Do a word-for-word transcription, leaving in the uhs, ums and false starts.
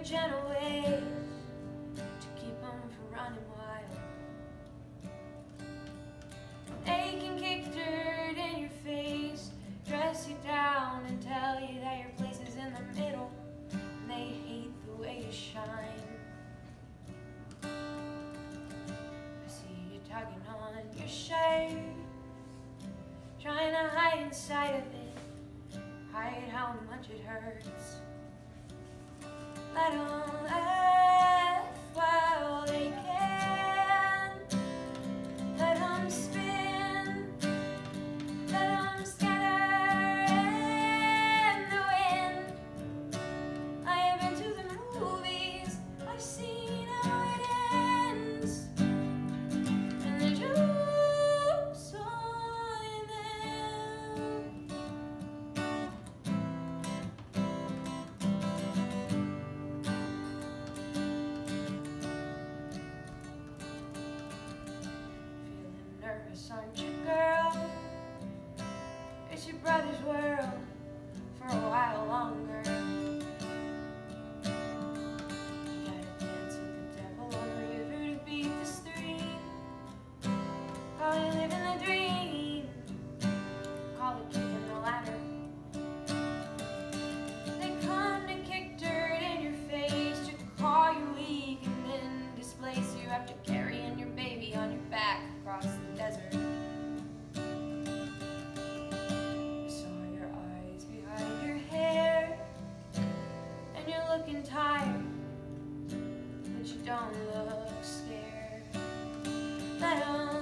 gentle ways to keep them from running wild. They can kick dirt in your face, dress you down and tell you that your place is in the middle, and they hate the way you shine. I see you tugging on your shirt, trying to hide inside of it, hide how much it hurts. Let 'em laugh while they can, let 'em spin, let 'em scatter in the wind. I have been to the movies, I've seen how it ends, and the joke's on them. Feeling nervous, aren't you, girl? It's your brother's world for a while longer. You gotta dance with the devil on the river to beat the stream. Call it living the dream, call it kicking the ladder. They come to kick dirt in your face, to call you weak and then displace you after carrying your baby on your back across the desert. I saw your eyes behind your hair, and you're looking tired, but you don't look scared. Let 'em